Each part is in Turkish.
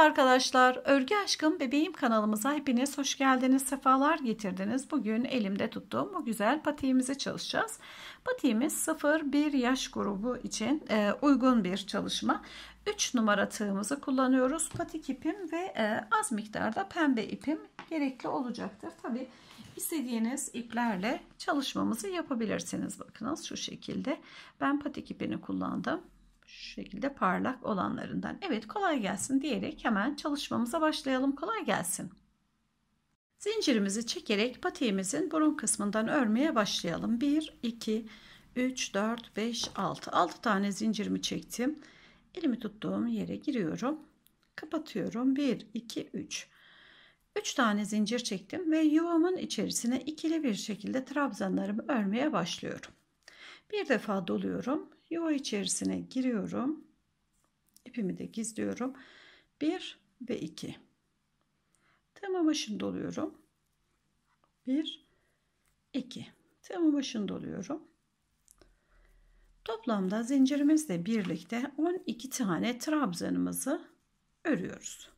arkadaşlar, Örgü Aşkım Bebeğim kanalımıza hepiniz hoş geldiniz, sefalar getirdiniz. Bugün elimde tuttuğum bu güzel patiğimizi çalışacağız. Patiğimiz 0-1 yaş grubu için uygun bir çalışma. 3 numara tığımızı kullanıyoruz. Patik ipim ve az miktarda pembe ipim gerekli olacaktır. Tabi istediğiniz iplerle çalışmamızı yapabilirsiniz. Bakınız şu şekilde ben patik ipini kullandım. Şu şekilde parlak olanlarından. Evet, kolay gelsin diyerek hemen çalışmamıza başlayalım. Kolay gelsin. Zincirimizi çekerek patiğimizin burun kısmından örmeye başlayalım. 1 2 3 4 5 6 tane zincirimi çektim. Elimi tuttuğum yere giriyorum. Kapatıyorum. 1 2 3 tane zincir çektim ve yuvamın içerisine ikili bir şekilde trabzanlarımı örmeye başlıyorum. Bir defa doluyorum. Yuva içerisine giriyorum. İpimi de gizliyorum. 1 ve 2. Tığımın başını doluyorum. 1 2. Tığımın başını doluyorum. Toplamda zincirimizle birlikte 12 tane trabzanımızı örüyoruz.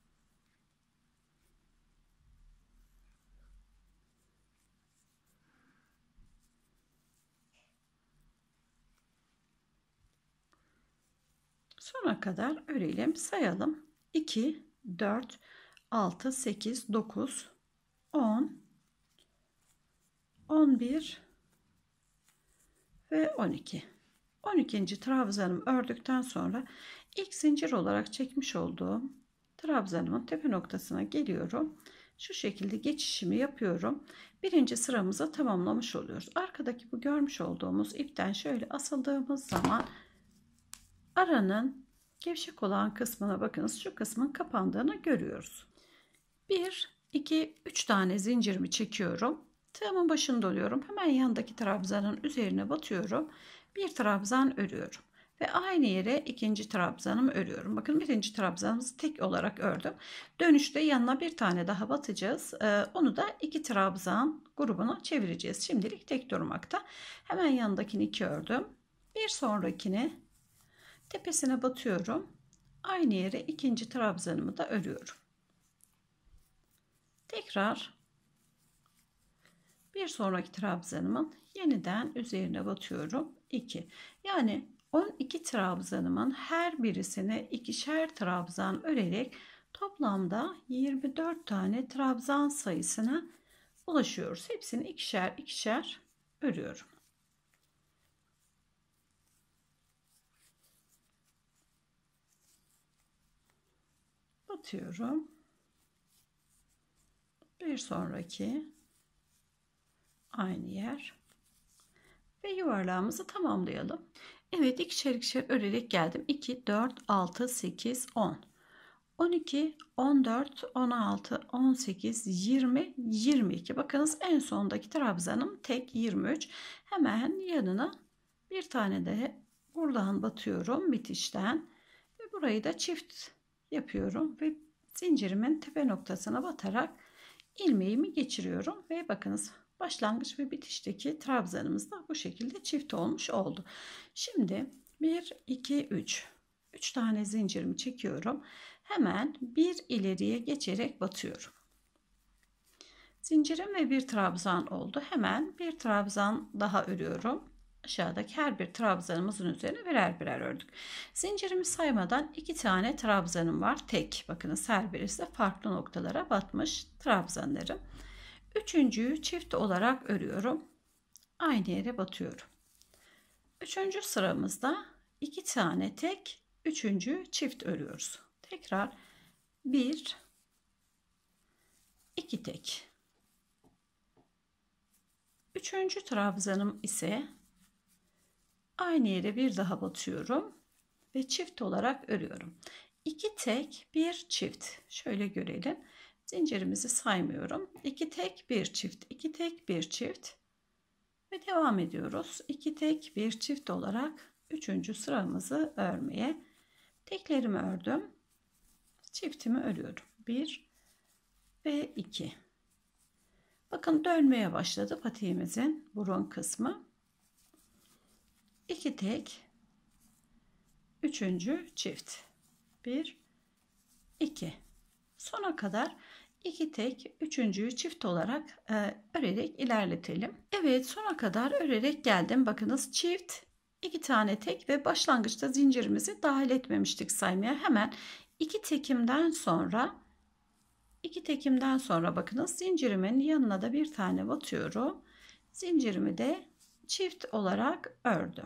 Sona kadar örelim, sayalım. 2 4 6 8 9 10 11 ve 12. 12. trabzanımı ördükten sonra ilk zincir olarak çekmiş olduğum trabzanımın tepe noktasına geliyorum. Şu şekilde geçişimi yapıyorum. Birinci sıramızı tamamlamış oluyoruz. Arkadaki bu görmüş olduğumuz ipten şöyle asıldığımız zaman aranın gevşek olan kısmına bakınız, şu kısmın kapandığını görüyoruz. 1 2 3 tane zincirimi çekiyorum. Tığımın başını doluyorum. Hemen yandaki trabzanın üzerine batıyorum. Bir trabzan örüyorum. Ve aynı yere ikinci trabzanımı örüyorum. Bakın birinci trabzanımızı tek olarak ördüm. Dönüşte yanına bir tane daha batacağız. Onu da iki trabzan grubuna çevireceğiz. Şimdilik tek durmakta. Hemen yanındakini 2 ördüm. Bir sonrakini tepesine batıyorum. Aynı yere ikinci trabzanımı da örüyorum. Tekrar bir sonraki trabzanımın yeniden üzerine batıyorum. 2. Yani 12 trabzanımın her birisine ikişer trabzan örerek toplamda 24 tane trabzan sayısına ulaşıyoruz. Hepsini ikişer ikişer örüyorum. Batıyorum. Bir sonraki aynı yer ve yuvarlağımızı tamamlayalım. Evet, ikişer ikişer örerek geldim. 2 4 6 8 10 12 14 16 18 20 22. Bakınız en sondaki trabzanım tek 23. Hemen yanına bir tane de buradan batıyorum bitişten ve burayı da çift yapıyorum ve zincirimin tepe noktasına batarak ilmeğimi geçiriyorum ve bakınız başlangıç ve bitişteki trabzanımız da bu şekilde çift olmuş oldu. Şimdi 1 2 3 tane zincirimi çekiyorum. Hemen bir ileriye geçerek batıyorum. Zincirim ve bir trabzan oldu. Hemen bir trabzan daha örüyorum. Aşağıdaki her bir trabzanımızın üzerine birer birer ördük. Zincirimi saymadan 2 tane trabzanım var. Tek. Bakınız her birisi de farklı noktalara batmış trabzanlarım. Üçüncüyü çift olarak örüyorum. Aynı yere batıyorum. Üçüncü sıramızda 2 tane tek, üçüncü çift örüyoruz. Tekrar 1 2 tek. Üçüncü trabzanım ise aynı yere bir daha batıyorum ve çift olarak örüyorum. 2 tek, bir çift. Şöyle görelim. Zincirimizi saymıyorum. 2 tek, bir çift, 2 tek, bir çift ve devam ediyoruz. 2 tek, bir çift olarak 3. sıramızı örmeye. Teklerimi ördüm. Çiftimi örüyorum. 1 ve 2. Bakın dönmeye başladı patiğimizin burun kısmı. 2 tek, 3. çift. 1 2. Sona kadar 2 tek, üçüncüyü çift olarak örerek ilerletelim. Evet, sona kadar örerek geldim. Bakınız, çift, 2 tane tek ve başlangıçta zincirimizi dahil etmemiştik saymaya. Hemen 2 tekimden sonra bakınız, zincirimin yanına da bir tane batıyorum. Zincirimi de çift olarak ördüm.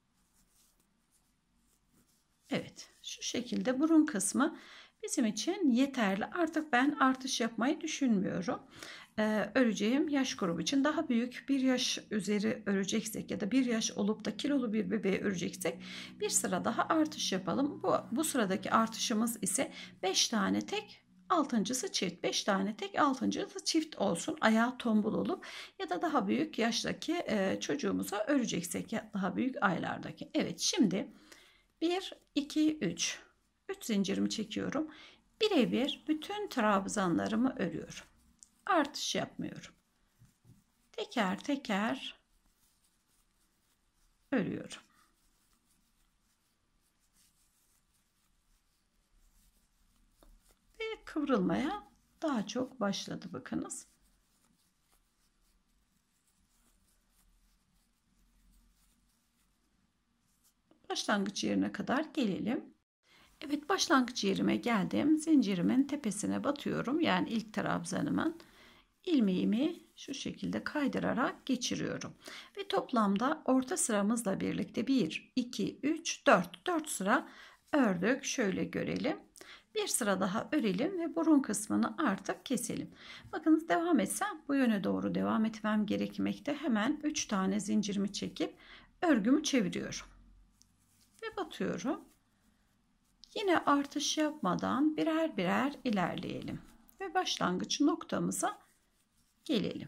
Evet, şu şekilde burun kısmı bizim için yeterli. Artık ben artış yapmayı düşünmüyorum. Öreceğim yaş grubu için daha büyük, bir yaş üzeri öreceksek ya da bir yaş olup da kilolu bir bebeği öreceksek bir sıra daha artış yapalım. Bu sıradaki artışımız ise 5 tane tek, altıncısı çift. 5 tane tek, altıncısı çift olsun. Ayağı tombul olup ya da daha büyük yaştaki çocuğumuza öreceksek ya daha büyük aylardaki. Evet, şimdi 1, 2, 3. 3 zincirimi çekiyorum. Birebir bütün trabzanlarımı örüyorum. Artış yapmıyorum. Teker teker örüyorum. Ve kıvrılmaya daha çok başladı, bakınız. Başlangıç yerine kadar gelelim. Evet, başlangıç yerime geldim. Zincirimin tepesine batıyorum. Yani ilk trabzanımın ilmeğimi şu şekilde kaydırarak geçiriyorum. Ve toplamda orta sıramızla birlikte 1, 2, 3, 4 sıra ördük. Şöyle görelim. Bir sıra daha örelim ve burun kısmını artık keselim. Bakınız, devam etsem bu yöne doğru devam etmem gerekmekte. Hemen 3 tane zincirimi çekip örgümü çeviriyorum. Ve batıyorum. Yine artış yapmadan birer birer ilerleyelim. Ve başlangıç noktamıza gelelim.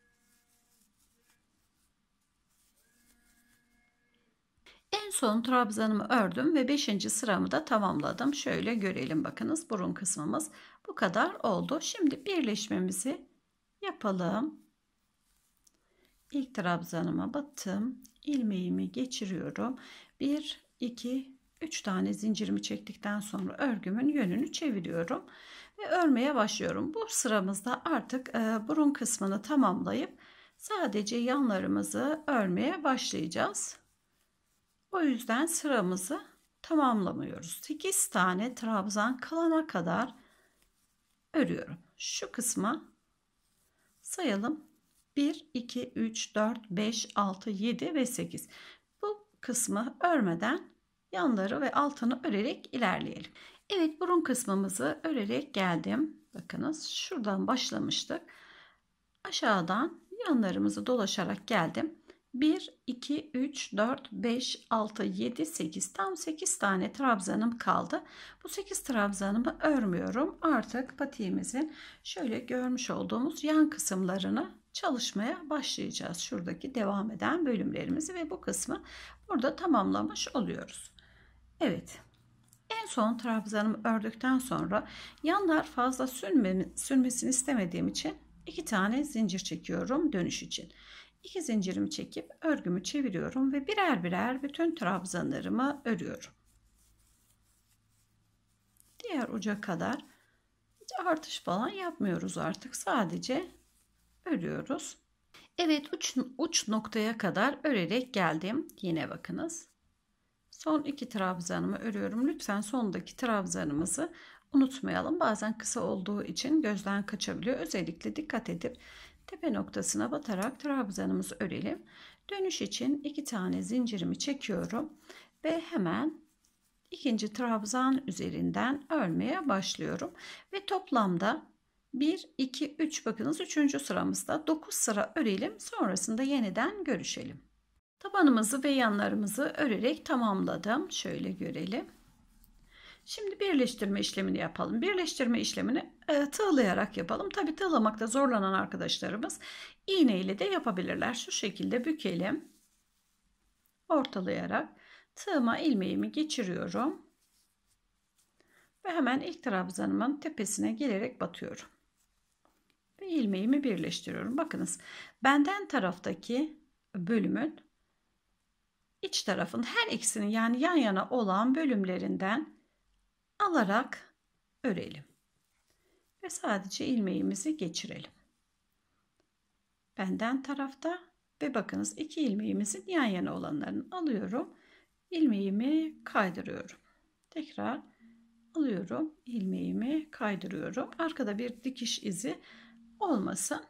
En son trabzanımı ördüm ve 5. sıramı da tamamladım. Şöyle görelim, bakınız, burun kısmımız bu kadar oldu. Şimdi birleşmemizi yapalım. İlk trabzanıma battım. İlmeğimi geçiriyorum. 1, 2, 3 tane zincirimi çektikten sonra örgümün yönünü çeviriyorum ve örmeye başlıyorum. Bu sıramızda artık burun kısmını tamamlayıp sadece yanlarımızı örmeye başlayacağız. O yüzden sıramızı tamamlamıyoruz. 8 tane trabzan kalana kadar örüyorum. Şu kısma sayalım. 1, 2, 3, 4, 5, 6, 7 ve 8. Bu kısmı örmeden yanları ve altını örerek ilerleyelim. Evet, burun kısmımızı örerek geldim. Bakınız, şuradan başlamıştık. Aşağıdan yanlarımızı dolaşarak geldim. 1, 2, 3, 4, 5, 6, 7, 8. Tam 8 tane trabzanım kaldı. Bu 8 trabzanımı örmüyorum. Artık patiğimizin şöyle görmüş olduğumuz yan kısımlarını çalışmaya başlayacağız. Şuradaki devam eden bölümlerimizi ve bu kısmı burada tamamlamış oluyoruz. Evet. En son trabzanımı ördükten sonra yanlar fazla sürmesini istemediğim için 2 tane zincir çekiyorum dönüş için. 2 zincirimi çekip örgümü çeviriyorum ve birer birer bütün trabzanlarımı örüyorum. Diğer uca kadar hiç artış falan yapmıyoruz artık. Sadece örüyoruz. Evet, uç noktaya kadar örerek geldim. Yine bakınız. Son 2 trabzanımı örüyorum. Lütfen sondaki trabzanımızı unutmayalım. Bazen kısa olduğu için gözden kaçabiliyor. Özellikle dikkat edip tepe noktasına batarak trabzanımızı örelim. Dönüş için 2 tane zincirimi çekiyorum ve hemen ikinci trabzan üzerinden örmeye başlıyorum. Ve toplamda 1, 2, 3, bakınız 3. sıramızda 9 sıra örelim. Sonrasında yeniden görüşelim. Tabanımızı ve yanlarımızı örerek tamamladım. Şöyle görelim. Şimdi birleştirme işlemini yapalım. Birleştirme işlemini tığlayarak yapalım. Tabi tığlamakta zorlanan arkadaşlarımız iğne ile de yapabilirler. Şu şekilde bükelim. Ortalayarak tığıma ilmeğimi geçiriyorum. Ve hemen ilk trabzanımın tepesine gelerek batıyorum. Ve ilmeğimi birleştiriyorum. Bakınız, benden taraftaki bölümün iç tarafın her ikisinin, yani yan yana olan bölümlerinden alarak örelim. Ve sadece ilmeğimizi geçirelim. Benden tarafta ve bakınız 2 ilmeğimizin yan yana olanlarını alıyorum. İlmeğimi kaydırıyorum. Tekrar alıyorum. İlmeğimi kaydırıyorum. Arkada bir dikiş izi olmasın.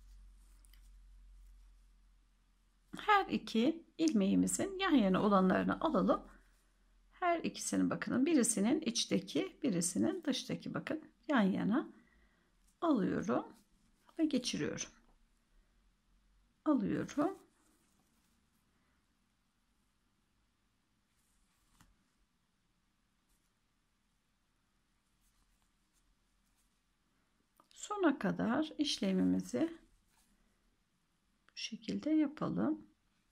Her iki ilmeğimizin yan yana olanlarını alalım. Her ikisinin bakın, birisinin içteki, birisinin dıştaki, bakın yan yana alıyorum ve geçiriyorum. Alıyorum. Sona kadar işlemimizi bu şekilde yapalım.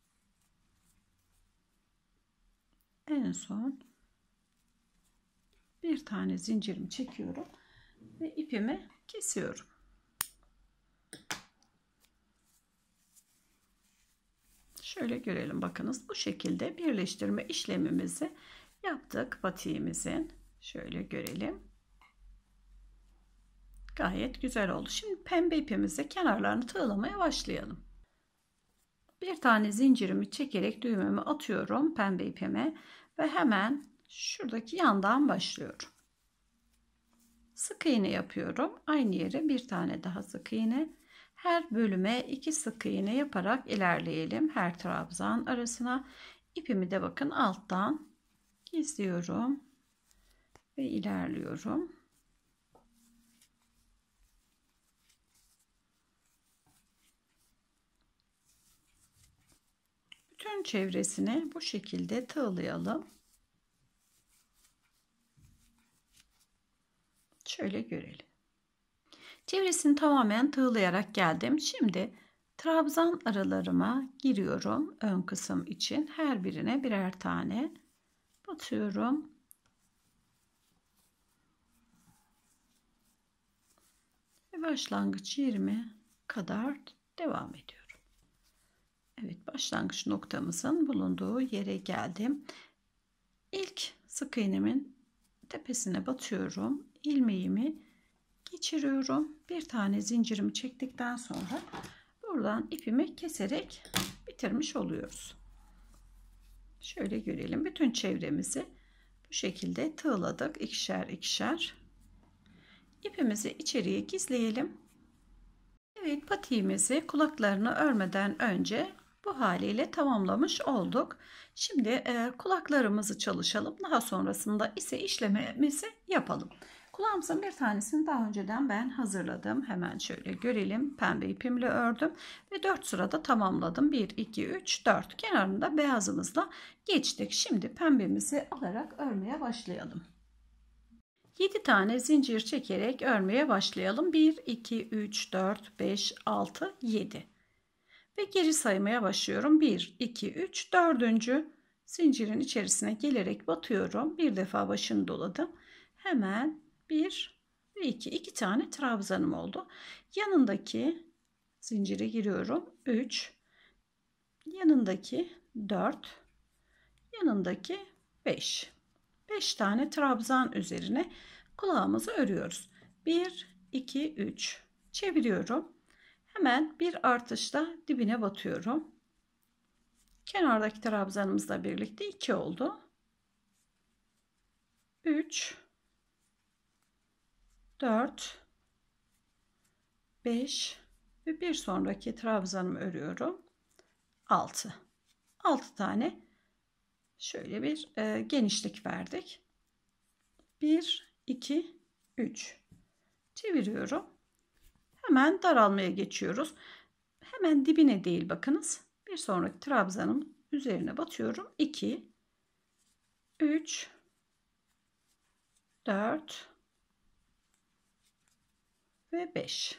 En son bir tane zincirimi çekiyorum ve ipimi kesiyorum. Şöyle görelim, bakınız bu şekilde birleştirme işlemimizi yaptık patiğimizin. Şöyle görelim. Gayet güzel oldu. Şimdi pembe ipimizi kenarlarını tığlamaya başlayalım. Bir tane zincirimi çekerek düğümümü atıyorum pembe ipime ve hemen şuradaki yandan başlıyorum. Sık iğne yapıyorum. Aynı yere bir tane daha sık iğne. Her bölüme 2 sık iğne yaparak ilerleyelim. Her trabzan arasına ipimi de bakın alttan gizliyorum ve ilerliyorum. Bütün çevresini bu şekilde tığlayalım. Şöyle görelim. Çevresini tamamen tığlayarak geldim. Şimdi trabzan aralarıma giriyorum. Ön kısım için her birine birer tane batıyorum. Ve başlangıç yerime kadar devam ediyorum. Evet, başlangıç noktamızın bulunduğu yere geldim. İlk sık iğnemin tepesine batıyorum. İlmeğimi geçiriyorum. Bir tane zincirimi çektikten sonra buradan ipimi keserek bitirmiş oluyoruz. Şöyle görelim. Bütün çevremizi bu şekilde tığladık. İkişer ikişer. İpimizi içeriye gizleyelim. Evet, patiğimizi kulaklarını örmeden önce bu haliyle tamamlamış olduk. Şimdi kulaklarımızı çalışalım. Daha sonrasında ise işlememizi yapalım. Kulağımızın bir tanesini daha önceden ben hazırladım. Hemen şöyle görelim. Pembe ipimle ördüm ve 4 sırada tamamladım. 1, 2, 3, 4. Kenarında beyazımızla geçtik. Şimdi pembemizi alarak örmeye başlayalım. 7 tane zincir çekerek örmeye başlayalım. 1, 2, 3, 4, 5, 6, 7. Ve geri saymaya başlıyorum. 1, 2, 3, 4. Zincirin içerisine gelerek batıyorum. Bir defa başını doladım. Hemen 1 ve 2 tane trabzanım oldu. Yanındaki zincire giriyorum. 3, yanındaki 4, yanındaki 5. 5 tane trabzan üzerine kulağımızı örüyoruz. 1, 2, 3 çeviriyorum. Hemen bir artışla dibine batıyorum. Kenardaki trabzanımızla birlikte 2 oldu. 3, 4, 5 ve bir sonraki trabzanımı örüyorum. 6. 6 tane şöyle bir genişlik verdik. 1, 2, 3 çeviriyorum. Hemen daralmaya geçiyoruz. Hemen dibine değil, bakınız. Bir sonraki trabzanın üzerine batıyorum. 2, 3, 4 ve 5.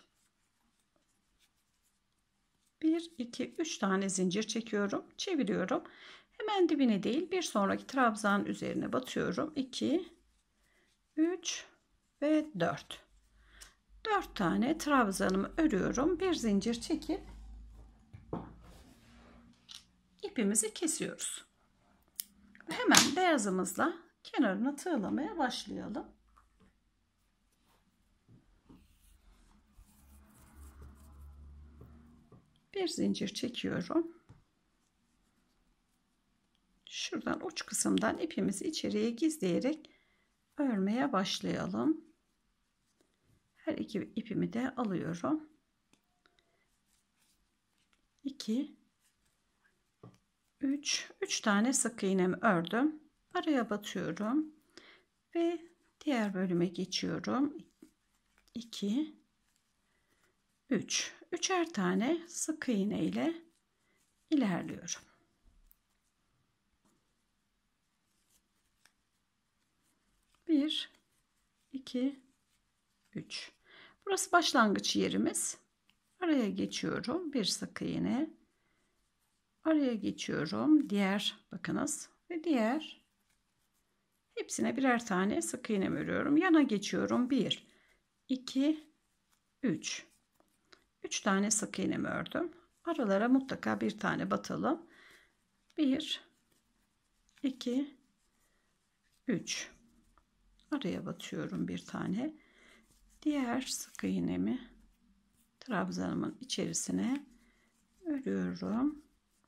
1, 2, 3 tane zincir çekiyorum. Çeviriyorum. Hemen dibine değil, bir sonraki trabzan üzerine batıyorum. 2, 3 ve 4. 4 tane trabzanımı örüyorum. Bir zincir çekip ipimizi kesiyoruz. Hemen beyazımızla kenarına tığlamaya başlayalım. Bir zincir çekiyorum. Şuradan uç kısımdan ipimizi içeriye gizleyerek örmeye başlayalım. Her iki ipimi de alıyorum. 2 3 tane sık iğnemi ördüm. Araya batıyorum ve diğer bölüme geçiyorum. 2 üçer tane sık iğne ile ilerliyorum. 1 2 3. Burası başlangıç yerimiz. Araya geçiyorum. Bir sık iğne. Araya geçiyorum. Diğer, bakınız, ve diğer, hepsine birer tane sık iğne örüyorum. Yana geçiyorum. 1 2 3. 3 tane sık iğne ördüm. Aralara mutlaka bir tane batalım. 1 2 3. Araya batıyorum bir tane. Diğer sık iğnemi trabzanımın içerisine örüyorum.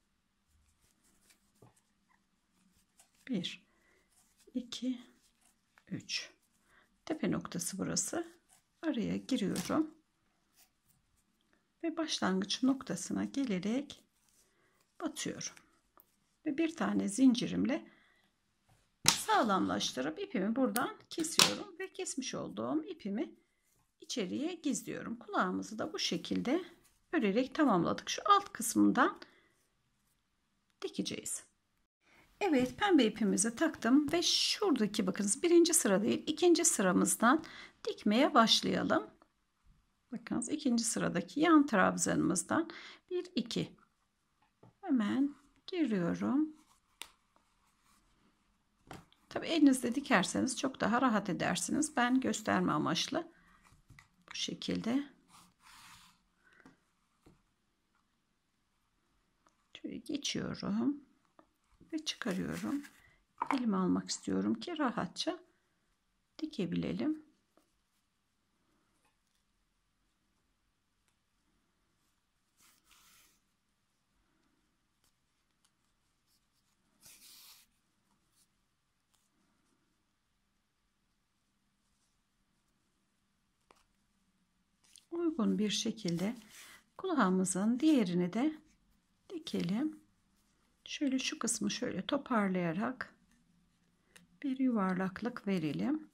1 2 3. Tepe noktası burası. Araya giriyorum ve başlangıç noktasına gelerek batıyorum ve bir tane zincirimle sağlamlaştırıp ipimi buradan kesiyorum ve kesmiş olduğum ipimi içeriye gizliyorum. Kulağımızı da bu şekilde örerek tamamladık. Şu alt kısmından dikeceğiz. Evet, pembe ipimizi taktım ve şuradaki, bakınız, birinci sıra değil, ikinci sıramızdan dikmeye başlayalım. Bakınız, ikinci sıradaki yan trabzanımızdan 1 2 hemen giriyorum. Tabi elinizde dikerseniz çok daha rahat edersiniz. Ben gösterme amaçlı bu şekilde şöyle geçiyorum ve çıkarıyorum. Elime almak istiyorum ki rahatça dikebilelim. Uygun bir şekilde kulağımızın diğerini de dikelim. Şöyle şu kısmı şöyle toparlayarak bir yuvarlaklık verelim.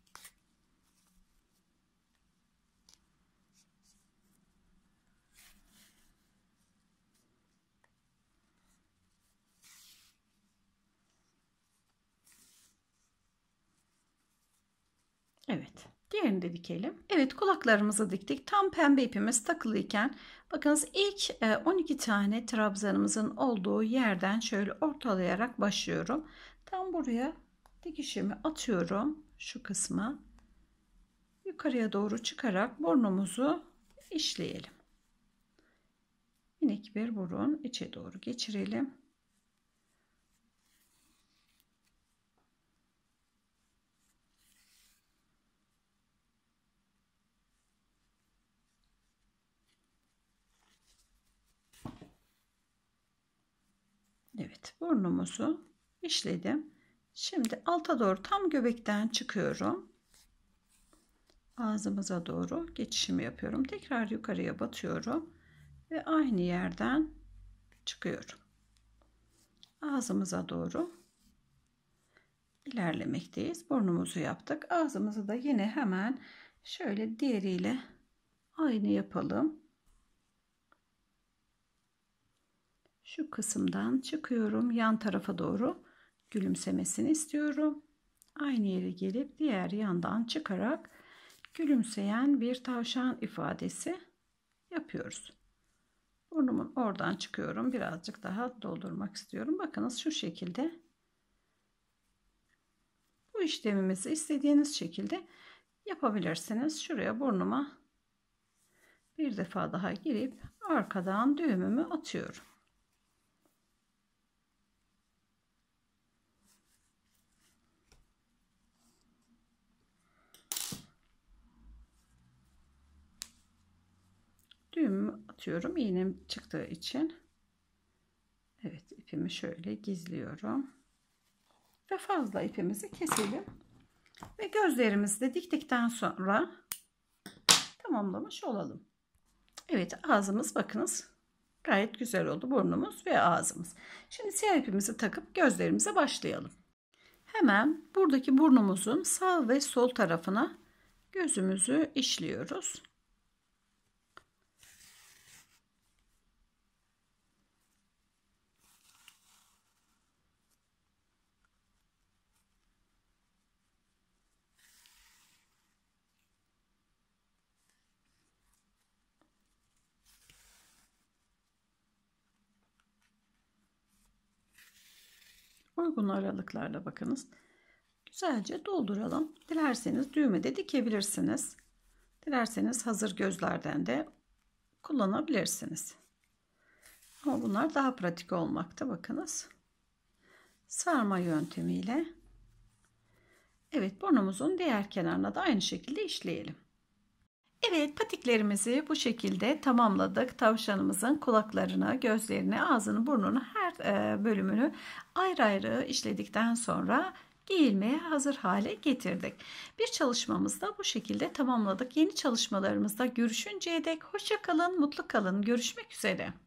Evet, diğerini de dikelim. Evet, kulaklarımızı diktik. Tam pembe ipimiz takılıyken bakınız, ilk 12 tane trabzanımızın olduğu yerden şöyle ortalayarak başlıyorum. Tam buraya dikişimi atıyorum, şu kısma. Yukarıya doğru çıkarak burnumuzu işleyelim. Minik bir burun içe doğru geçirelim. Evet, burnumuzu işledim. Şimdi alta doğru tam göbekten çıkıyorum. Ağzımıza doğru geçişimi yapıyorum. Tekrar yukarıya batıyorum ve aynı yerden çıkıyorum. Ağzımıza doğru ilerlemekteyiz. Burnumuzu yaptık. Ağzımızı da yine hemen şöyle diğeriyle aynı yapalım. Şu kısımdan çıkıyorum. Yan tarafa doğru gülümsemesini istiyorum. Aynı yere gelip diğer yandan çıkarak gülümseyen bir tavşan ifadesi yapıyoruz. Burnumun oradan çıkıyorum. Birazcık daha doldurmak istiyorum. Bakınız, şu şekilde bu işlemimizi istediğiniz şekilde yapabilirsiniz. Şuraya burnuma bir defa daha girip arkadan düğümümü atıyorum. düğümümü atıyorum iğnem çıktığı için. Evet, ipimi şöyle gizliyorum ve fazla ipimizi keselim ve gözlerimizi de diktikten sonra tamamlamış olalım. Evet, ağzımız bakınız gayet güzel oldu, burnumuz ve ağzımız. Şimdi siyah ipimizi takıp gözlerimize başlayalım. Hemen buradaki burnumuzun sağ ve sol tarafına gözümüzü işliyoruz. Uygun aralıklarla bakınız. Güzelce dolduralım. Dilerseniz düğme de dikebilirsiniz. Dilerseniz hazır gözlerden de kullanabilirsiniz. Ama bunlar daha pratik olmakta, bakınız. Sarma yöntemiyle. Evet, burnumuzun diğer kenarına da aynı şekilde işleyelim. Evet, patiklerimizi bu şekilde tamamladık. Tavşanımızın kulaklarını, gözlerini, ağzını, burnunu, her bölümünü ayrı ayrı işledikten sonra giyilmeye hazır hale getirdik. Bir çalışmamızda bu şekilde tamamladık. Yeni çalışmalarımızda görüşünceye dek hoşça kalın, mutlu kalın. Görüşmek üzere.